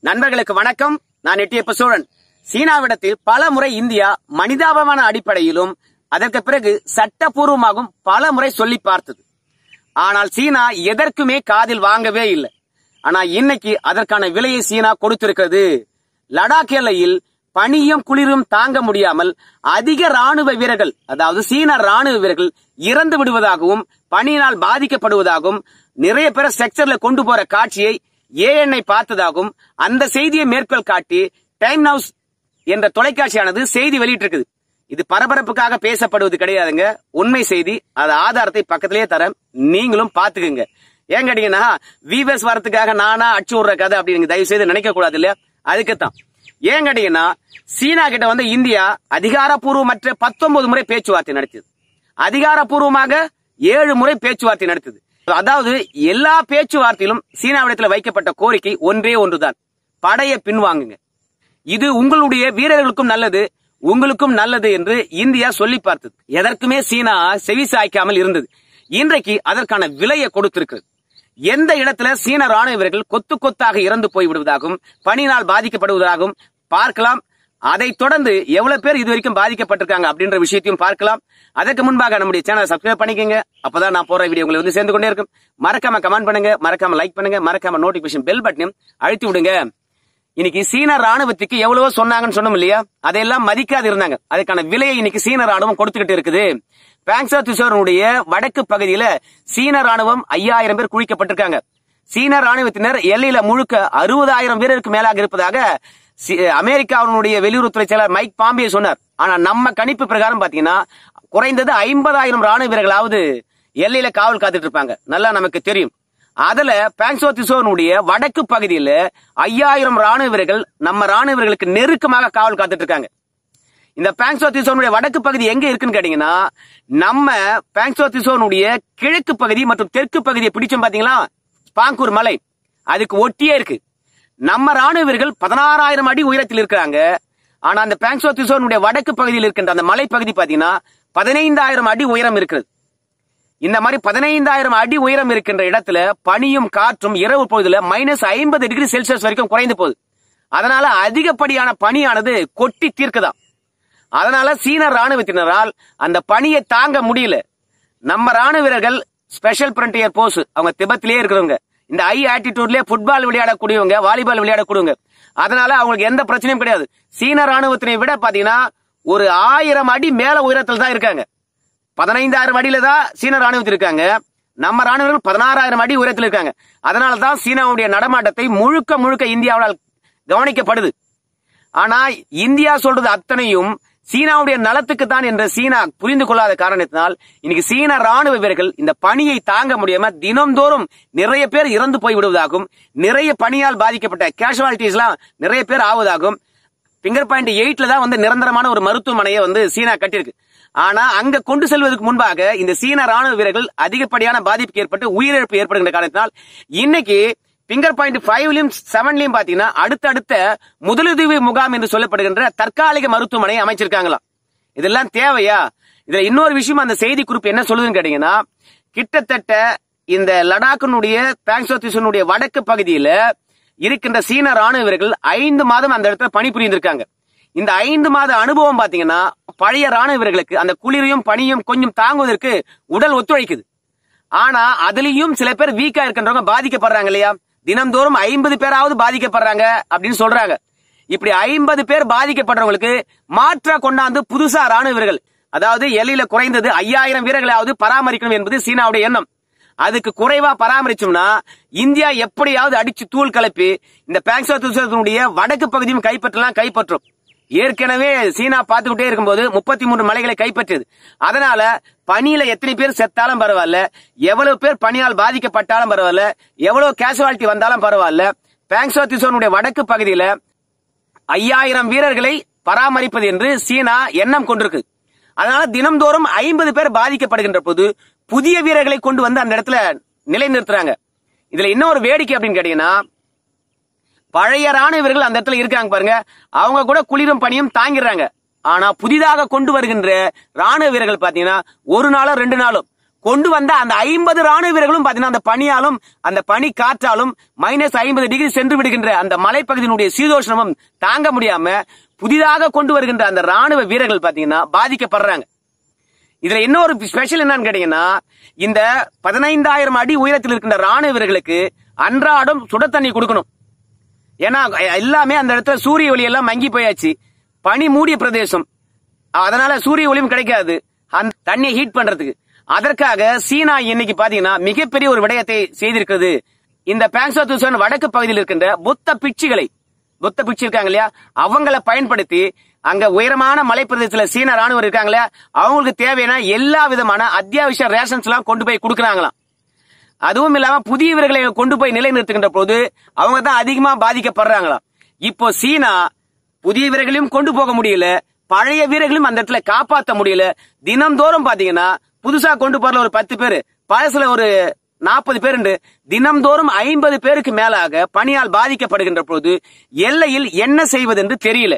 நண்பர்களுக்கு வணக்கம். நான் எட்டியப்ப சோழன். சீனாவிடத்தில் பல முறை இந்தியா மனிதாபமான அடிப்படையிலும் அதற்கு பிறகு சட்டப்பூர்வமாகவும் பல முறை சொல்லி பார்த்தது. ஆனால் சீனா எதற்குமே காதில் வாங்கவே இல்லை. ஆனா இன்னைக்கு அதற்கான விலையை சீனா கொடுத்திருக்கிறது. லடாக் எல்லையில் பனியும் குளிரும் தாங்க முடியாமல் அதிக ராணுவ வீரர்கள், அதாவது சீன ராணுவ வீரர்கள் இறந்து விடுவதாகவும் பனியினால் பாதிக்கப்படுவதாகவும் நிறைய பேரை செக்டர்ல கொண்டு போற காட்சியை ஏஎன்ஐ பார்த்ததாகவும் அந்த செய்தியை மேற்கோள் காட்டி டைம் நவுஸ் என்ற தொலைக்காட்சியானது செய்தி வெளியிட்டிருக்குது. இது பரபரப்புக்காக பேசப்படுவது கிடையாதுங்க, உண்மை செய்தி. அது ஆதாரத்தை பக்கத்திலேயே தரேன், நீங்களும் பாத்துக்குங்க. ஏன் கேட்டீங்கன்னா விவஸ் வரத்துக்காக நானா அச்சு விடுற கதை அப்படின்னு தயவு செய்து நினைக்க கூடாது இல்லையா? அதுக்குத்தான். ஏன் கேட்டீங்கன்னா சீனா கிட்ட வந்து இந்தியா அதிகாரப்பூர்வமற்ற 19 முறை பேச்சுவார்த்தை நடத்தியது. அதிகாரப்பூர்வமாக 7 முறை பேச்சுவார்த்தை நடத்தது. அதாவது எல்லா பேச்சுவார்த்தையிலும் சீனாவிடத்தில் வைக்கப்பட்ட கோரிக்கை ஒன்றே ஒன்றுதான், படையை பின்வாங்குங்க. இது உங்களுடைய வீரர்களுக்கும் நல்லது, உங்களுக்கும் நல்லது என்று இந்தியா சொல்லி பார்த்தது. எதற்குமே சீனா செவி சாய்க்காமல் இருந்தது. இன்றைக்கு அதற்கான விலையை கொடுத்திருக்கிறது. எந்த இடத்துல சீன ராணுவ வீரர்கள் கொத்து கொத்தாக இறந்து போய்விடுவதாகவும் பனியினால் பாதிக்கப்படுவதாகவும் பார்க்கலாம். அதை தொடர்ந்து எவ்வளவு பேர் இதுவரைக்கும் பாதிக்கப்பட்டிருக்காங்க அப்படின்ற விஷயத்தையும் பார்க்கலாம். அதற்கு முன்பாக நம்முடைய சேனலை சப்ஸ்கிரைப் பண்ணிக்கங்க. அப்பதான் நான் போற வீடியோ உங்களுக்கு வந்து சேர்ந்து கொண்டே இருக்கும். மறக்காம கமெண்ட் பண்ணுங்க, மறக்காம லைக் பண்ணுங்க, மறக்காம நோட்டிபிகேஷன் பெல் பட்டனையும் அழுத்தி விடுங்க. இன்னைக்கு சீன ராணுவத்துக்கு எவ்வளவோ சொன்னாங்கன்னு சொன்னோம் இல்லையா? அதையெல்லாம் மதிக்காது இருந்தாங்க. அதுக்கான விலையை இன்னைக்கு சீன ராணுவம் கொடுத்துக்கிட்டு இருக்குது. பாங்சா துசோனுடைய வடக்கு பகுதியில சீன ராணுவம் 5000 பேர் குழிக்கப்பட்டிருக்காங்க. சீன ராணுவத்தினர் எல்லையில முழுக்க 60,000 வீரருக்கு மேலாக இருப்பதாக அமெரிக்காவுடைய வெளியுறவுத்துறை செயலர் மைக் பாம்பியே சொன்னார். ஆனா நம்ம கணிப்பு பிரகாரம் பாத்தீங்கன்னா குறைந்தது 50,000 ராணுவ வீரர்களாவது எல்லையில காவல் காத்துட்டு இருப்பாங்க. நல்லா நமக்கு தெரியும். அதுல பாங்சோ திசோனுடைய வடக்கு பகுதியில 5000 ராணுவ வீரர்கள் நம்ம ராணுவ வீரர்களுக்கு நெருக்கமாக காவல் காத்துட்டு இருக்காங்க. இந்த பாங்சோ திசோனுடைய வடக்கு பகுதி எங்க இருக்குன்னு கேட்டீங்கன்னா நம்ம பாங்சோ திசோனுடைய கிழக்கு பகுதி மற்றும் தெற்கு பகுதியை பிடிச்சோம் பாத்தீங்களா, பாங்கூர் மலை, அதுக்கு ஒட்டியே இருக்கு. நம்ம ராணுவ வீரர்கள் 16,000 அடி உயரத்தில் இருக்கிறாங்க. ஆனா அந்த பாங்சோ திசோனுடைய வடக்கு பகுதியில் இருக்கின்ற அந்த மலை பகுதி பாத்தீங்கன்னா 15,000 அடி உயரம் இருக்கிறது. இந்த மாதிரி 15,000 அடி உயரம் இருக்கின்ற இடத்துல பனியும் காற்றும் இரவு பொழுதுல -50 டிகிரி செல்சியஸ் வரைக்கும் குறைந்து போகுது. அதனால அதிகப்படியான பனியானது கொட்டி தீர்க்குதான். அதனால சீன ராணுவத்தினரால் அந்த பனியை தாங்க முடியல. நம்ம ராணுவ வீரர்கள் ஸ்பெஷல் ஃப்ரண்டியர் போர்ஸ், அவங்க திபெத்திலேயே இருக்கிறவங்க, இந்த ஹை ஆட்டிடியூட்லயே ஃபுட்பால் விளையாடக்கூடியவங்க, வாலிபால் விளையாடக்கூடியவங்க. அதனால அவங்களுக்கு எந்த பிரச்சனையும் கிடையாது. சீன ராணுவத்தினை விட பாத்தீங்கன்னா ஒரு 1000 அடி மேல உயரத்தில் தான் இருக்காங்க. 15,000 அடியில தான் சீன ராணுவத்தில் இருக்காங்க. நம்ம ராணுவர்கள் 16,000 அடி உயரத்தில் இருக்காங்க. அதனாலதான் சீனாவுடைய நடமாட்டத்தை முழுக்க முழுக்க இந்தியாவால் கவனிக்கப்படுது. ஆனா இந்தியா சொல்றது அத்தனையும் சீனாவுடைய நலத்துக்கு தான் என்ற சீனா புரிந்து கொள்ளாத காரணத்தினால் இன்னைக்கு சீன ராணுவ வீரர்கள் இந்த பணியை தாங்க முடியாம தினம்தோறும் நிறைய பேர் இறந்து போய் விடுவதாகவும் நிறைய பணியால் பாதிக்கப்பட்ட கேஷுவாலிட்டிஸ் எல்லாம் நிறைய பேர் ஆவதாகவும் பிங்கர் பாயிண்ட் 8ல தான் வந்து நிரந்தரமான ஒரு மருத்துவமனையை வந்து சீனா கட்டிருக்கு. ஆனா அங்க கொண்டு செல்வதற்கு முன்பாக இந்த சீன ராணுவ வீரர்கள் அதிகப்படியான பாதிப்புக்கு ஏற்பட்டு உயிரிழப்பு ஏற்படுகின்ற காரணத்தினால் இன்னைக்கு பிங்கர் பாயிண்ட் 5லயும் 7லயும் பாத்தீங்கன்னா அடுத்தடுத்த முதலுதவி முகாம் என்று சொல்லப்படுகின்ற தற்காலிக மருத்துவமனை அமைச்சிருக்காங்களாம். இதெல்லாம் தேவையா? இதுல இன்னொரு விஷயம் அந்த செய்தி குறிப்பு என்ன சொல்லுதுன்னு கேட்டீங்கன்னா கிட்டத்தட்ட இந்த லடாக்கினுடைய பாங்சோ திசோனுடைய வடக்கு பகுதியில இருக்கின்ற சீன ராணுவ வீரர்கள் 5 மாதம் அந்த இடத்துல பணிபுரிந்திருக்காங்க. இந்த 5 மாத அனுபவம் பாத்தீங்கன்னா பழைய ராணுவ வீரர்களுக்கு அந்த குளிரையும் பனியும் கொஞ்சம் தாங்குவதற்கு உடல் ஒத்துழைக்குது. ஆனா அதுலயும் சில பேர் வீக்கா இருக்கின்றவங்க பாதிக்கப்படுறாங்க இல்லையா? தினம்தோறும் 50 பேராவது பாதிக்கப்படுறாங்க அப்படின்னு சொல்றாங்க. இப்படி 50 பேர் பாதிக்கப்படுறவங்களுக்கு மாற்றா கொண்டாந்து புதுசா ராணுவ வீரர்கள், அதாவது எல்லையில குறைந்தது 5000 வீரர்களாவது பராமரிக்கணும் என்பது சீனாவுடைய எண்ணம். அதுக்கு குறைவா பராமரிச்சோம்னா இந்தியா எப்படியாவது அடிச்சு தூள் கலப்பி இந்த பாங்சோ திசோனுடைய வடக்கு பகுதியும் கைப்பற்றும். ஏற்கனவே சீனா பார்த்துக்கிட்டே இருக்கும்போது 33 மலைகளை கைப்பற்றியது. அதனால பனியில எத்தனை பேர் செத்தாலும் பரவாயில்ல, எவ்வளவு பேர் பனியால் பாதிக்கப்பட்டாலும் பரவாயில்ல, எவ்வளவு கேஷுவாலிட்டி வந்தாலும் பரவாயில்ல, பாங்சோ திசோனுடைய வடக்கு பகுதியில 5000 வீரர்களை பராமரிப்பது என்று சீனா எண்ணம் கொண்டிருக்கு. அதனால தினம்தோறும் 50 பேர் பாதிக்கப்படுகின்ற போது புதிய வீரர்களை கொண்டு வந்து அந்த இடத்துல நிலைநிறுத்துறாங்க. இதுல இன்னொரு வேடிக்கை அப்படின்னு கேட்டீங்கன்னா பழைய ராணுவ வீரர்கள் அந்த இடத்துல இருக்காங்க பாருங்க, அவங்க கூட குளிரும் பனியும் தாங்கிடுறாங்க. ஆனா புதிதாக கொண்டு வருகின்ற ராணுவ வீரர்கள் பாத்தீங்கன்னா ஒரு நாளோ 2 நாளும் கொண்டு வந்த அந்த 50 ராணுவ வீரர்களும் பாத்தீங்கன்னா அந்த பனியாலும் அந்த பனி காற்றாலும் -50 சென்று விடுகின்ற அந்த மலைப்பகுதியினுடைய சீதோஷ்ணமும் தாங்க முடியாம புதிதாக கொண்டு வருகின்ற அந்த ராணுவ வீரர்கள் பாத்தீங்கன்னா பாதிக்கப்படுறாங்க. இதுல இன்னொரு ஸ்பெஷல் என்னன்னு கேட்டீங்கன்னா, இந்த 15,000 அடி உயரத்தில் இருக்கின்ற ராணுவ வீரர்களுக்கு அன்றாடம் சுட தண்ணி கொடுக்கணும். ஏன்னா எல்லாமே அந்த இடத்துல சூரிய ஒளி எல்லாம் மங்கி போயாச்சு, பனி மூடிய பிரதேசம், அதனால சூரிய ஒளியும் கிடைக்காது அந்த தண்ணியை ஹீட் பண்றதுக்கு. அதற்காக சீனா இன்னைக்கு பாத்தீங்கன்னா மிகப்பெரிய ஒரு விடயத்தை செய்திருக்கிறது. இந்த பேங்சாத்துசன் வடக்கு பகுதியில் இருக்கின்ற புத்த பிட்சி இருக்காங்க இல்லையா, அவங்களை பயன்படுத்தி அங்க உயரமான மலைப்பிரதேசத்துல சீன ராணுவம் இருக்காங்க இல்லையா, அவங்களுக்கு தேவையான எல்லா விதமான அத்தியாவசிய ரேஷன்ஸ் எல்லாம் கொண்டு போய் கொடுக்கறாங்களாம். அதுவும் இல்லாம புதிய வீரர்களை கொண்டு போய் நிலைநிறுத்துகின்ற போது அவங்க தான் அதிகமா பாதிக்கப்படுறாங்களாம். இப்போ சீனா புதிய வீரர்களையும் கொண்டு போக முடியல, பழைய வீரர்களும் அந்த இடத்துல காப்பாற்ற முடியல. தினம்தோறும் பாத்தீங்கன்னா புதுசா கொண்டு போறல ஒரு 10 பேரு, பழசுல ஒரு 40 பேர், தினம்தோறும் 50 பேருக்கு மேலாக பனியால் பாதிக்கப்படுகின்ற போது எல்லையில் என்ன செய்வது என்று தெரியல.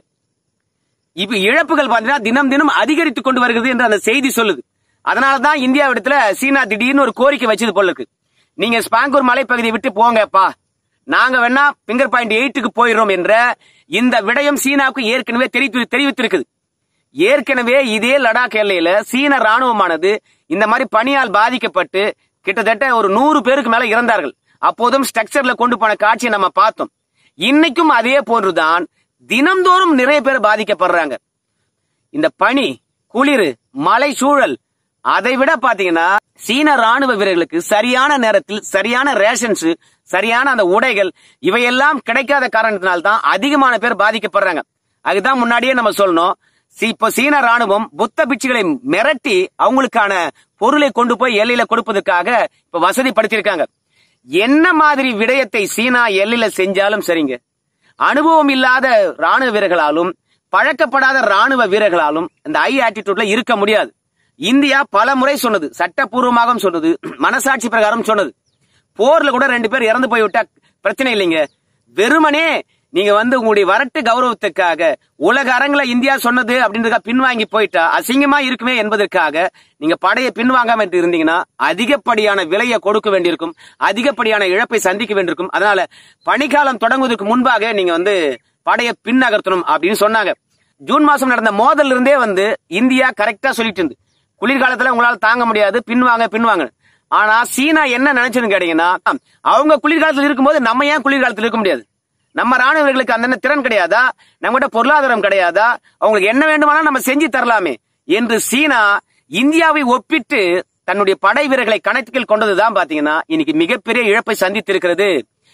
இப்ப இழப்புகள் பாத்தீங்கன்னா தினம் தினம் அதிகரித்துக் கொண்டு வருகிறது என்று அந்த செய்தி சொல்லுது. அதனாலதான் இந்தியாவிடத்துல சீனா திடீர்னு ஒரு கோரிக்கை வச்சது போல இருக்கு. நீங்க ஸ்பாங்கூர் மலைப்பகுதியை விட்டு போங்கப்பா, நாங்க வேணா பிங்கர் பாயிண்ட் 8க்கு போயிடுறோம் என்ற இந்த விடயம் சீனாவுக்கு ஏற்கனவே தெரிவித்திருக்குது. ஏற்கனவே இதே லடாக் எல்லையில சீன ராணுவமானது இந்த மாதிரி பனியால் பாதிக்கப்பட்டு கிட்டத்தட்ட ஒரு 100 பேருக்கு மேல இறந்தார்கள். அப்போதும் ஸ்ட்ரக்சர்ல கொண்டு போன காட்சியை நம்ம பார்த்தோம். இன்னைக்கும் அதே போன்றுதான் தினம்தோறும் நிறைய பேர் பாதிக்கப்படுறாங்க. இந்த பனி, குளிர், மலை சூழல், அதை விட பாத்தீங்கன்னா சீன ராணுவ வீரர்களுக்கு சரியான நேரத்தில் சரியான ரேஷன்ஸ், சரியான அந்த உடைகள் இவையெல்லாம் கிடைக்காத காரணத்தினால்தான் அதிகமான பேர் பாதிக்கப்படுறாங்க. அதுதான் முன்னாடியே நம்ம சொல்லணும். இப்போ சீன ராணுவம் புத்த பிட்சுகளை மிரட்டி அவங்களுக்கான பொருளை கொண்டு போய் எல்லையில கொடுப்பதற்காக இப்ப வசதிப்படுத்தியிருக்காங்க. என்ன மாதிரி விடயத்தை சீனா எல்லையில செஞ்சாலும் சரிங்க, அனுபவம் இல்லாத ராணுவ வீரர்களாலும் பழக்கப்படாத ராணுவ வீரர்களாலும் இந்த ஹை ஆட்டிடியூட்ல இருக்க முடியாது. இந்தியா பல முறை சொன்னது, சட்டப்பூர்வமாக சொன்னது, மனசாட்சி பிரகாரம் சொன்னது. போர்ல கூட 2 பேர் இறந்து போய்விட்டா பிரச்சனை இல்லைங்க. வெறுமனே நீங்க உங்களுடைய வரட்டு கௌரவத்துக்காக உலக அரங்குல இந்தியா சொன்னது அப்படின்றதுக்காக பின்வாங்கி போயிட்டா அசிங்கமா இருக்குமே என்பதற்காக நீங்க படையை பின்வாங்காம இருந்தீங்கன்னா அதிகப்படியான விலையை கொடுக்க வேண்டியிருக்கும், அதிகப்படியான இழப்பை சந்திக்க வேண்டியிருக்கும். அதனால பனிக்காலம் தொடங்குவதற்கு முன்பாக நீங்க படையை பின்னகர்த்தணும் அப்படின்னு சொன்னாங்க. ஜூன் மாசம் நடந்த மோதல் இருந்தே இந்தியா கரெக்டா சொல்லிட்டு இருந்து, குளிர்காலத்துல உங்களால தாங்க முடியாது, பின்வாங்க. ஆனா சீனா என்ன நினைச்சுன்னு கேட்டீங்கன்னா, அவங்க குளிர்காலத்தில் இருக்கும்போது நம்ம ஏன் குளிர்காலத்தில் இருக்க முடியாது? நம்ம ராணுவர்களுக்கு அந்த திறன் கிடையாதா? நம்மகிட்ட பொருளாதாரம் கிடையாதா? அவங்களுக்கு என்ன வேண்டுமானா நம்ம செஞ்சு தரலாமே என்று சீனா இந்தியாவை ஒப்பிட்டு தன்னுடைய படை வீரர்களை கணக்கில் கொண்டதுதான் பாத்தீங்கன்னா இன்னைக்கு மிகப்பெரிய இழப்பை சந்தித்திருக்கிறது.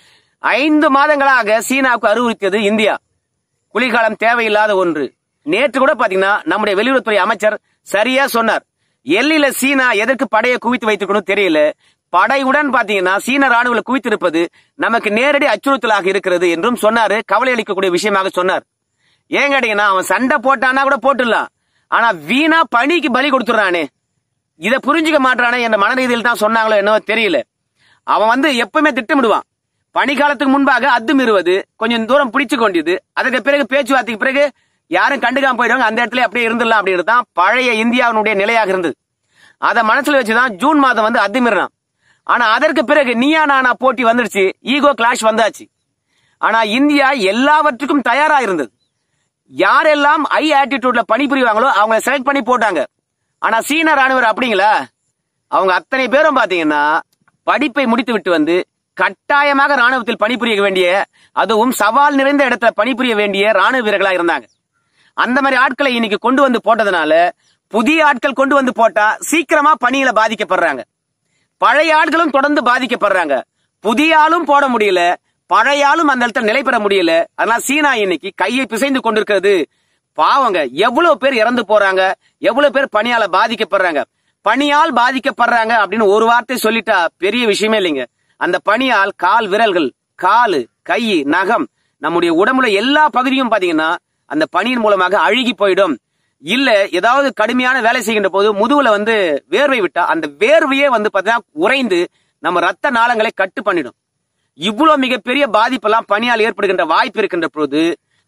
5 மாதங்களாக சீனாவுக்கு அறிவுறுத்தியது இந்தியா, குளிர்காலம் தேவையில்லாத ஒன்று. நேற்று கூட பாத்தீங்கன்னா நம்முடைய வெளியுறவுத்துறை அமைச்சர் சரியா சொன்னார், எல்லையில சீனா எதற்கு படையை குவித்து வைத்துக்கணும் தெரியல, படையுடன் பாத்தீங்கன்னா சீன ராணுவ குவித்திருப்பது நமக்கு நேரடி அச்சுறுத்தலாக இருக்கிறது என்றும் சொன்னாரு. கவலை அளிக்கக்கூடிய விஷயமாக சொன்னார். ஏன் கேட்டீங்கன்னா, அவன் சண்டை போட்டானா கூட போட்டுடலாம், ஆனா வீணா பணிக்கு பலி கொடுத்துறானே, இதை புரிஞ்சுக்க மாட்டானே என்ற மனரீதியில் தான் சொன்னாங்களோ என்னவோ தெரியல. அவன் எப்பவுமே திட்டமிடுவான், பனிக்காலத்துக்கு முன்பாக அத்துமீறுவது, கொஞ்சம் தூரம் பிடிச்சு கொண்டியது, அதுக்கு பிறகு பேச்சுவார்த்தைக்கு பிறகு யாரும் கண்டுக்காம போயிடுவாங்க, அந்த இடத்துல அப்படியே இருந்துடலாம் அப்படின்னு தான் பழைய இந்தியாவினுடைய நிலையாக இருந்தது. அதை மனசுல வச்சுதான் ஜூன் மாதம் அத்துமீறினான். ஆனா அதற்கு பிறகு நீயா நானா போட்டி வந்துருச்சு, ஈகோ கிளாஷ் வந்தாச்சு. ஆனா இந்தியா எல்லாவற்றுக்கும் தயாரா இருந்தது. யாரெல்லாம் ஹை ஆட்டிடியூட்ல பணிபுரிவாங்களோ அவங்களை செலக்ட் பண்ணி போட்டாங்க. ஆனா சீன ராணுவர் அப்படிங்களா? அவங்க அத்தனை பேரும் பாத்தீங்கன்னா படிப்பை முடித்து விட்டு கட்டாயமாக ராணுவத்தில் பணிபுரிய வேண்டிய, அதுவும் சவால் நிறைந்த இடத்துல பணிபுரிய வேண்டிய ராணுவ வீரர்களா இருந்தாங்க. அந்த மாதிரி ஆட்களை இன்னைக்கு கொண்டு போட்டதுனால புதிய ஆட்கள் கொண்டு போட்டா சீக்கிரமா பணியில பாதிக்கப்படுறாங்க. பழைய ஆட்களும் தொடர்ந்து பாதிக்கப்படுறாங்க. புதிய ஆளும் போட முடியல, பழைய ஆளும் அந்த இடத்துல நிலை பெற முடியல. அதனால சீனா இன்னைக்கு கையை பிசைந்து கொண்டிருக்கிறது. பாவங்க, எவ்வளவு பேர் இறந்து போறாங்க, எவ்வளவு பேர் பணியால பாதிக்கப்படுறாங்க. பணியால் பாதிக்கப்படுறாங்க அப்படின்னு ஒரு வார்த்தை சொல்லிட்டா பெரிய விஷயமே இல்லைங்க. அந்த பணியால் கால் விரல்கள், காலு, கை, நகம், நம்முடைய உடம்புல எல்லா பகுதியும் பாத்தீங்கன்னா அந்த பணியின் மூலமாக அழுகி போயிடும். இல்ல ஏதாவது கடுமையான வேலை செய்கின்ற போது முதுகுல வேர்வை விட்டா அந்த வேர்வையே பாத்தீங்கன்னா உறைந்து நம்ம ரத்த நாளங்களை கட்டு பண்ணிடும். இவ்வளவு மிகப்பெரிய பாதிப்பெல்லாம் பணியால் ஏற்படுகின்ற வாய்ப்பு இருக்கின்ற போது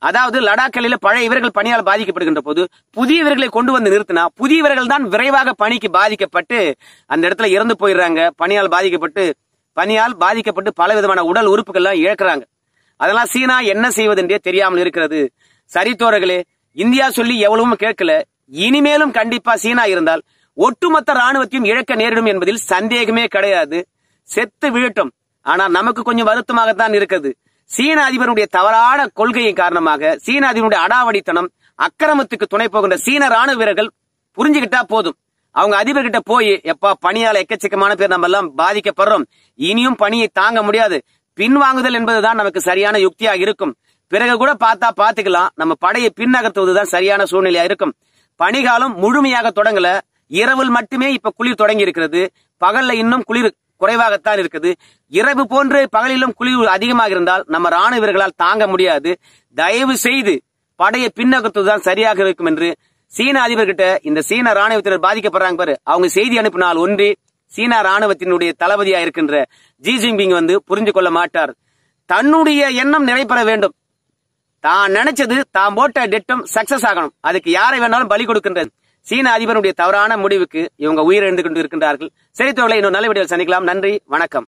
அதாவது லடாக்கில பழைய வீரர்கள் பணியால் பாதிக்கப்படுகின்ற போது புதிய வீரர்களை கொண்டு வந்து நிறுத்தினா புதிய வீரர்கள் தான் விரைவாக பணிக்கு பாதிக்கப்பட்டு அந்த இடத்துல இறந்து போயிடுறாங்க. பணியால் பாதிக்கப்பட்டு பல விதமான உடல் உறுப்புகள்லாம் இழக்கிறாங்க. அதெல்லாம் சீனா என்ன செய்வது என்றே தெரியாமல் இருக்கிறது. சரி தோழர்களே, இந்தியா சொல்லி எவ்வளவும் கேட்கல. இனிமேலும் கண்டிப்பா சீனா இருந்தால் ஒட்டுமொத்த ராணுவத்தையும் இழக்க நேரிடும் என்பதில் சந்தேகமே கிடையாது. செத்து வீழட்டும். ஆனா நமக்கு கொஞ்சம் வருத்தமாகத்தான் இருக்கிறது. சீன அதிபருடைய தவறான கொள்கையின் காரணமாக சீன அதிபருடைய அடாவடித்தனம், அக்கிரமத்துக்கு துணை போகின்ற சீன ராணுவ வீரர்கள் புரிஞ்சுக்கிட்டா போதும். அவங்க அதிபர்கிட்ட போய், எப்பா பணியால எக்கச்சக்கமான பேர் நம்ம எல்லாம் பாதிக்கப்படுறோம், இனியும் பணியை தாங்க முடியாது, பின்வாங்குதல் என்பதுதான் நமக்கு சரியான யுக்தியாக இருக்கும். பிறகு கூட பாத்துக்கலாம், நம்ம படையை பின்னகர்த்துவதுதான் சரியான சூழ்நிலையா இருக்கும். பணிகாலம் முழுமையாக தொடங்கல, இரவில் மட்டுமே இப்ப குளிர் தொடங்கி இருக்கிறது. பகல்ல இன்னும் குளிர் குறைவாகத்தான் இருக்குது. இரவு போன்று பகலிலும் குளிர் அதிகமாக இருந்தால் நம்ம ராணுவ வீரர்களால் தாங்க முடியாது. தயவு செய்து படையை பின்னகர்த்துவதுதான் சரியாக இருக்கும் என்று சீன அதிபர்கிட்ட இந்த சீன ராணுவத்தினர் பாதிக்கப்படுறாங்க பாரு, அவங்க செய்தி அனுப்பினால் ஒன்றி சீனா ராணுவத்தினுடைய தளபதியா இருக்கின்ற ஜி ஜின்பிங் புரிஞ்சு கொள்ள மாட்டார். தன்னுடைய எண்ணம் நிறைவேற வேண்டும். தான் நினைச்சது, தான் போட்ட திட்டம் சக்சஸ் ஆகணும். அதுக்கு யாரை வேணாலும் பலி கொடுக்கின்றது. சீன அதிபருடைய தவறான முடிவுக்கு இவங்க உயிரிழந்து கொண்டு இருக்கின்றார்கள். சரி தோழர்களே, இன்னொரு நல்ல வீடியோவில் சந்திக்கலாம். நன்றி, வணக்கம்.